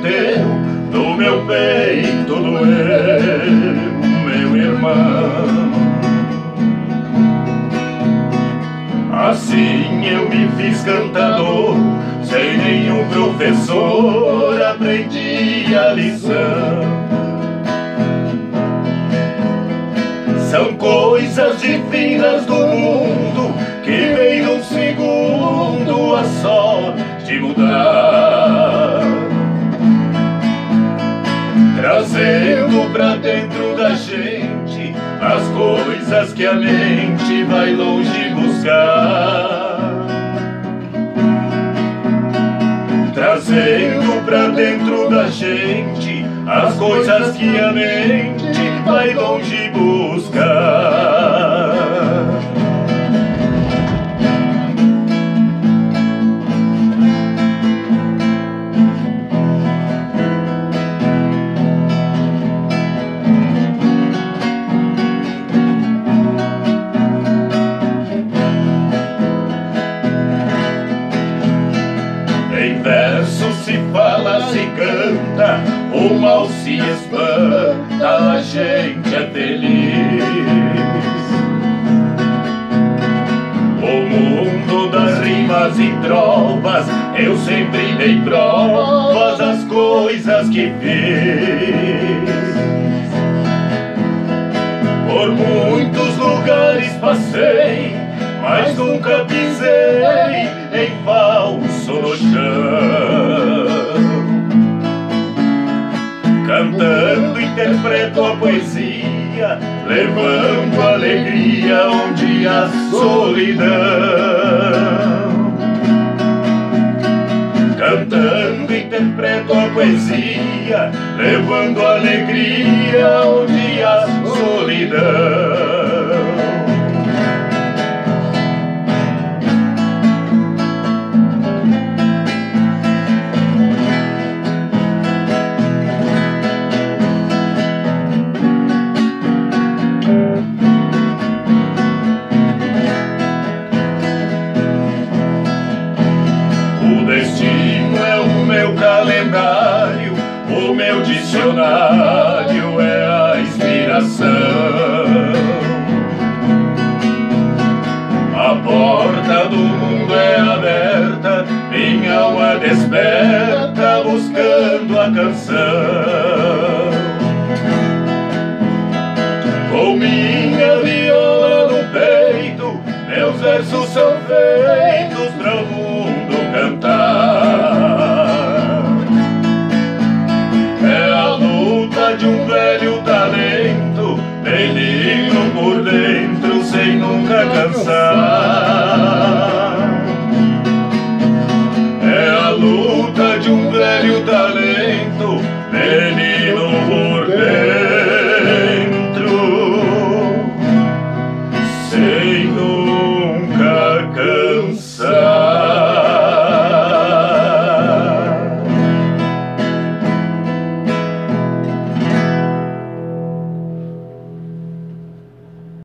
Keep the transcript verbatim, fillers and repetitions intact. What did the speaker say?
bateu no meu peito, doeu, meu irmão. Assim eu me fiz cantador, sem nenhum professor aprendi a lição. São coisas divinas do mundo que vem num segundo a sorte mudar, trazendo pra dentro da gente as coisas que a mente vai longe buscar, trazendo pra dentro da gente as coisas que a mente vai longe buscar. Em verso se fala, se canta, o mal se espanta, a gente é feliz. O mundo das rimas e trovas, eu sempre dei provas das coisas que fiz. Por muitos lugares passei, mas nunca pisei em falso no chão. Cantando interpreto a poesia, levando alegria onde há solidão. Cantando interpreto a poesia, levando alegria onde há solidão.